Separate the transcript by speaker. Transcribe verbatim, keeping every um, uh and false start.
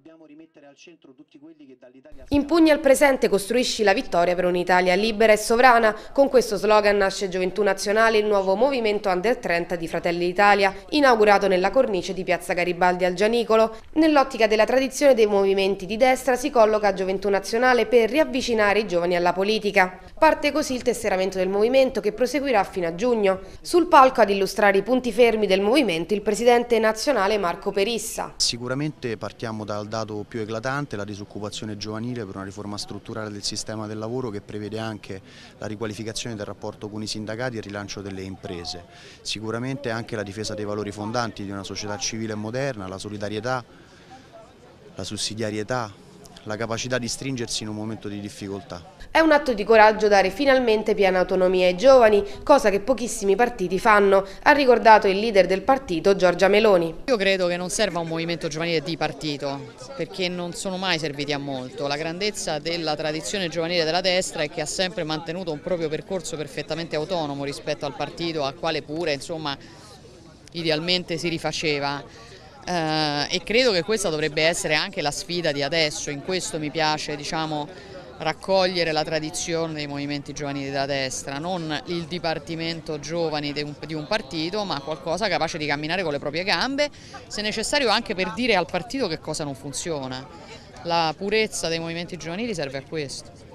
Speaker 1: Dobbiamo rimettere al centro tutti quelli che dall'Italia...
Speaker 2: Impugni al presente, costruisci la vittoria per un'Italia libera e sovrana. Con questo slogan nasce Gioventù Nazionale, il nuovo movimento under trenta di Fratelli d'Italia, inaugurato nella cornice di Piazza Garibaldi al Gianicolo. Nell'ottica della tradizione dei movimenti di destra si colloca Gioventù Nazionale per riavvicinare i giovani alla politica. Parte così il tesseramento del movimento, che proseguirà fino a giugno. Sul palco ad illustrare i punti fermi del movimento il presidente nazionale Marco Perissa.
Speaker 3: Sicuramente partiamo dal dato più eclatante, la disoccupazione giovanile, per una riforma strutturale del sistema del lavoro che prevede anche la riqualificazione del rapporto con i sindacati e il rilancio delle imprese. Sicuramente anche la difesa dei valori fondanti di una società civile e moderna, la solidarietà, la sussidiarietà, la capacità di stringersi in un momento di difficoltà.
Speaker 2: È un atto di coraggio dare finalmente piena autonomia ai giovani, cosa che pochissimi partiti fanno, ha ricordato il leader del partito Giorgia Meloni.
Speaker 4: Io credo che non serva un movimento giovanile di partito, perché non sono mai serviti a molto. La grandezza della tradizione giovanile della destra è che ha sempre mantenuto un proprio percorso perfettamente autonomo rispetto al partito al quale pure, insomma, idealmente si rifaceva. Uh, e credo che questa dovrebbe essere anche la sfida di adesso. In questo mi piace, diciamo, raccogliere la tradizione dei movimenti giovanili della destra, non il dipartimento giovani di un, di un partito, ma qualcosa capace di camminare con le proprie gambe, se necessario anche per dire al partito che cosa non funziona. La purezza dei movimenti giovanili serve a questo.